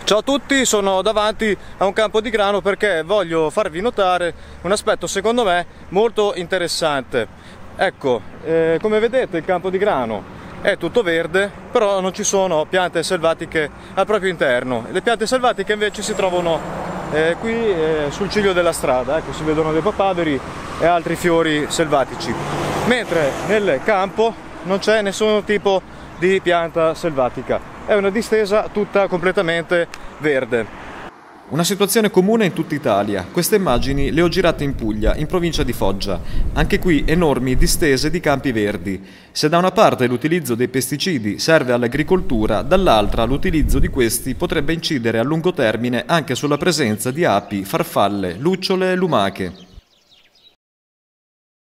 Ciao a tutti, sono davanti a un campo di grano perché voglio farvi notare un aspetto secondo me molto interessante. Ecco, come vedete il campo di grano è tutto verde, però non ci sono piante selvatiche al proprio interno. Le piante selvatiche invece si trovano qui sul ciglio della strada, ecco, si vedono dei papaveri e altri fiori selvatici, mentre nel campo non c'è nessun tipo di pianta selvatica. È una distesa tutta completamente verde. Una situazione comune in tutta Italia. Queste immagini le ho girate in Puglia, in provincia di Foggia. Anche qui enormi distese di campi verdi. Se da una parte l'utilizzo dei pesticidi serve all'agricoltura, dall'altra l'utilizzo di questi potrebbe incidere a lungo termine anche sulla presenza di api, farfalle, lucciole e lumache.